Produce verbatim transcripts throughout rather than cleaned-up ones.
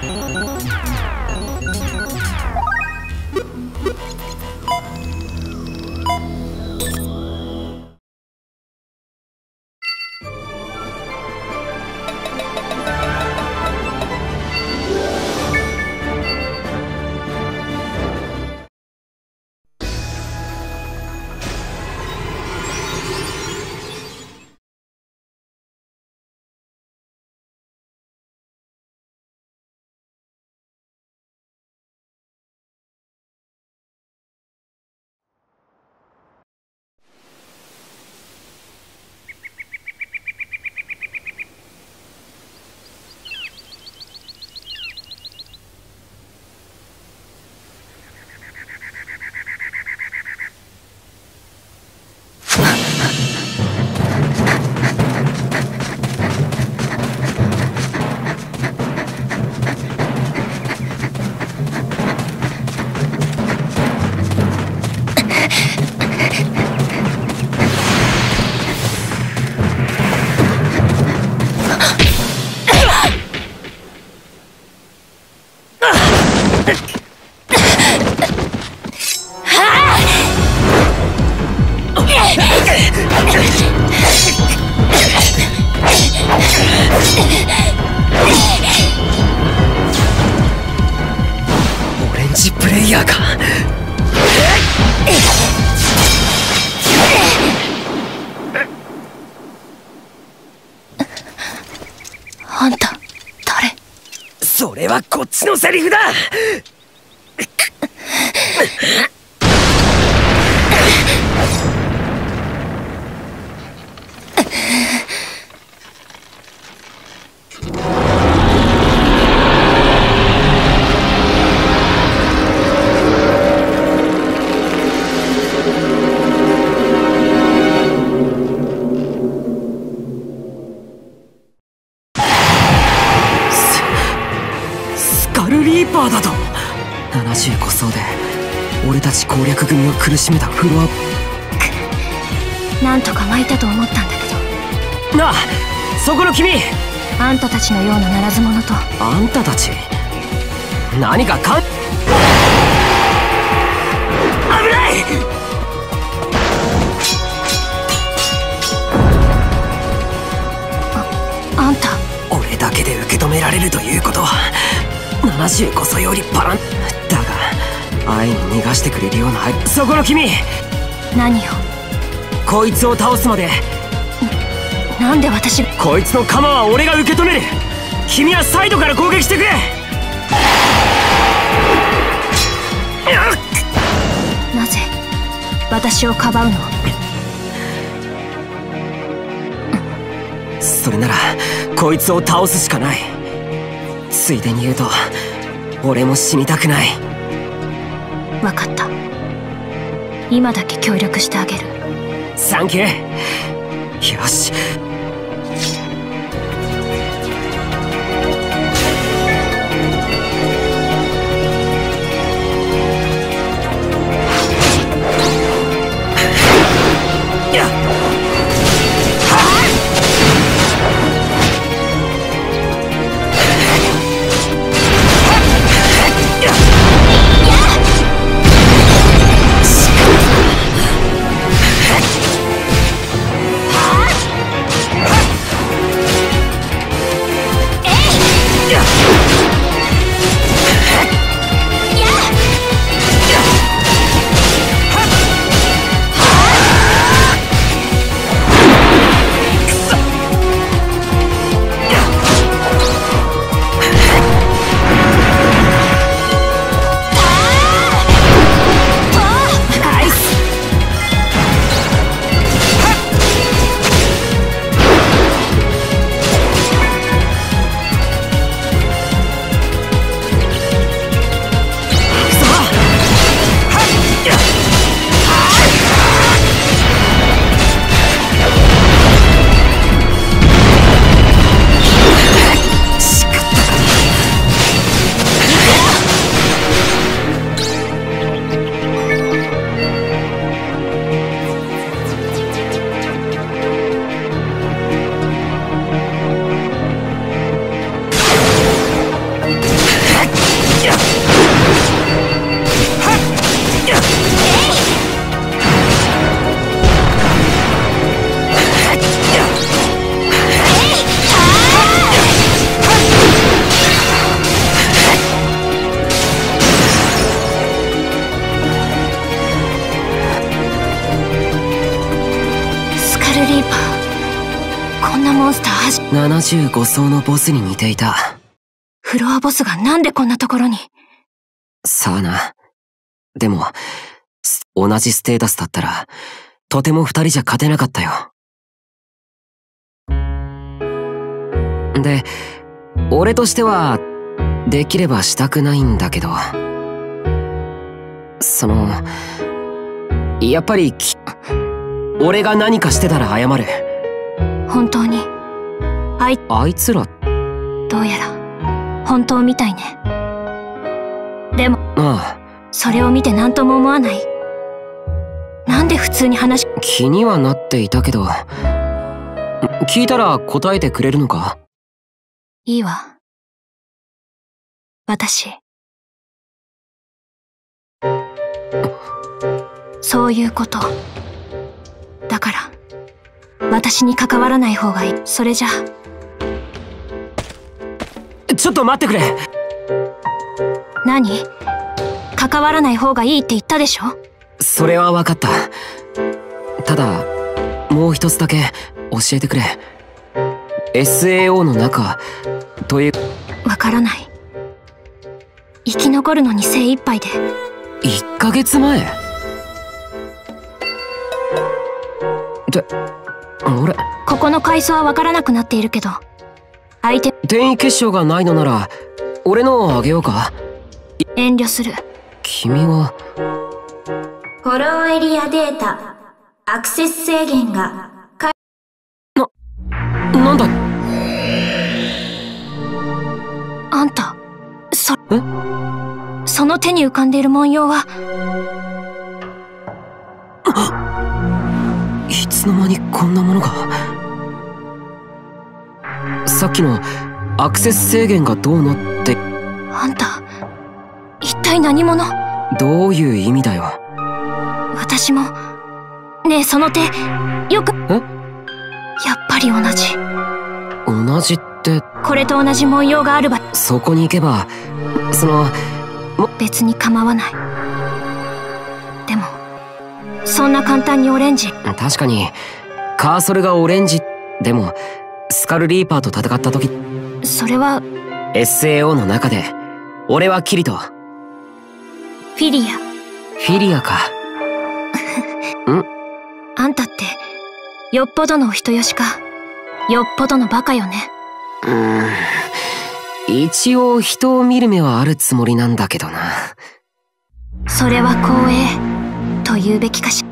オレンジプレイヤーか。 あんた誰？ それはこっちのセリフだ。リーパーだと。ななじゅうご層で俺たち攻略組を苦しめたフロア。 なんとか巻いたと思ったんだけど。 なあ、そこの君。 あんたたちのようなならず者と。 あんたたち何かかん。危ない。 あ、あんた。 俺だけで受け止められるということはななじゅうご層よりパランだが、愛に逃がしてくれるような。そこの君。 何を。 こいつを倒すまで。 な、なんで私が。 こいつの鎌は俺が受け止める。君はサイドから攻撃してくれ。 なぜ私をかばうの？ それならこいつを倒すしかない。ついでに言うと俺も死にたくない。 分かった。今だけ協力してあげる。 サンキュー。よし。 ななじゅうご層のボスに似ていた。 フロアボスがなんでこんなところに。 さあな。でも、同じステータスだったら、とても二人じゃ勝てなかったよ。で、俺としては、できればしたくないんだけど、その、やっぱりき、俺が何かしてたら謝る。 本当に、あい、 あいつら、 どうやら、本当みたいね。でも、 ああ、 それを見て何とも思わない。なんで普通に話、 気にはなっていたけど、聞いたら答えてくれるのか？ いいわ。私。そういうこと。だから、私に関わらない方がいい。それじゃ。 ちょっと待ってくれ。 何？関わらない方がいいって言ったでしょ？ それは分かった。ただ、もう一つだけ教えてくれ。エスエーオー の中、という。 わからない。生き残るのに精一杯で。 いっかげつまえ？って俺、 ここの階層はわからなくなっているけど、相手転移結晶がないのなら俺のをあげようか？ 遠慮する。 君はフォローエリアデータアクセス制限がな、なんだ？ あんた、そえその手に浮かんでいる文様は。 いつの間にこんなものが。さっきのアクセス制限がどうのって。 あんた、一体何者？ どういう意味だよ。 私も。ねえ、その手、よく。 え？ やっぱり同じ。 同じって。 これと同じ文様がある場。 そこに行けば、その、も、 別に構わない。でも、そんな簡単にオレンジ。 確かに、カーソルがオレンジ。でも、スカルリーパーと戦った時。 それは、 エスエーオー の中で、俺はキリト。 フィリア。 フィリアか。ん？ あんたって、よっぽどのお人よしか、よっぽどのバカよね。 うーん。一応人を見る目はあるつもりなんだけどな。 それは光栄、と言うべきかし。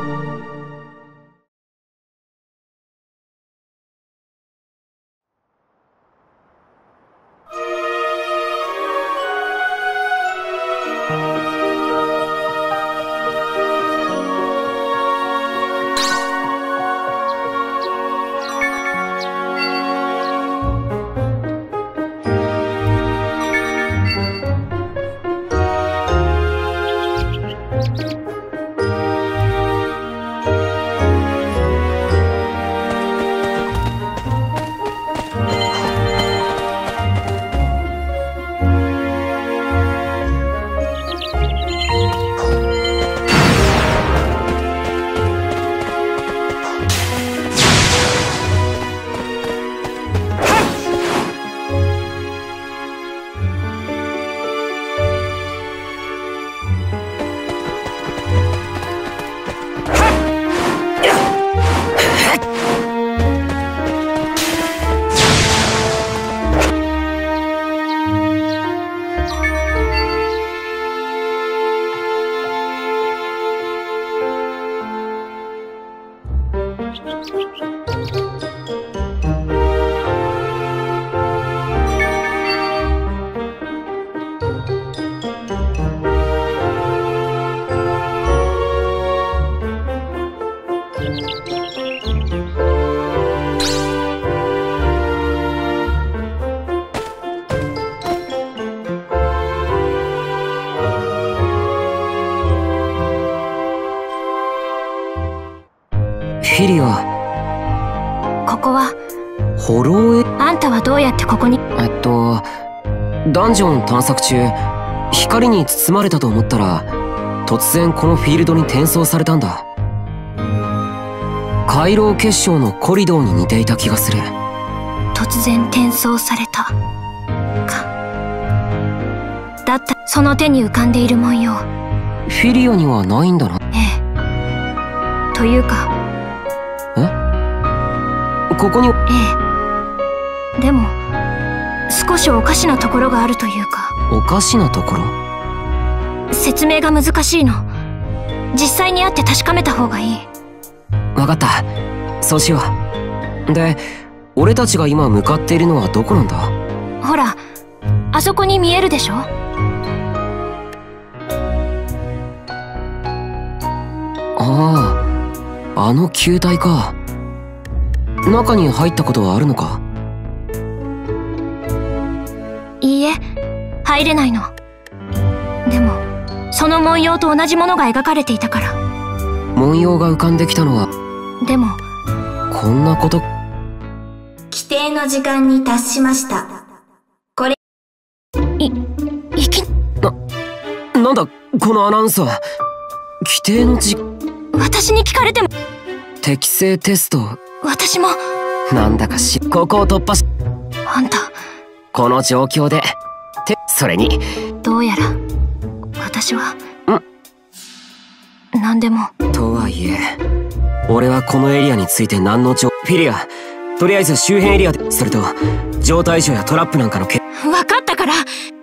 フィリア。 ここは。 ホロエ。 あんたはどうやってここに。 えっと、ダンジョン探索中、光に包まれたと思ったら、突然このフィールドに転送されたんだ。回廊結晶のコリドーに似ていた気がする。 突然転送されたか。だった。その手に浮かんでいる文様、 フィリアにはないんだな。 ええ。というか、 えここに。 ええ。でも少しおかしなところがあるというか。 おかしなところ？ 説明が難しいの。実際に会って確かめた方がいい。 わかった、そうしよう。で、俺たちが今向かっているのはどこなんだ？ ほら、あそこに見えるでしょ。 ああ、あの球体か。中に入ったことはあるのか？ いいえ、入れないの。でもその文様と同じものが描かれていたから。 文様が浮かんできたのは。 でもこんなこと。 規定の時間に達しました。これい、いきな、なんだこのアナウンスは。規定の時。 私に聞かれても。 適正テスト。 私も。 なんだかし、ここを突破し。 あんたこの状況でて、それにどうやら私はん何でも。 とはいえ、俺はこのエリアについて何の情。フィリア、とりあえず周辺エリアで。それと状態異常やトラップなんかのけ。 分かったから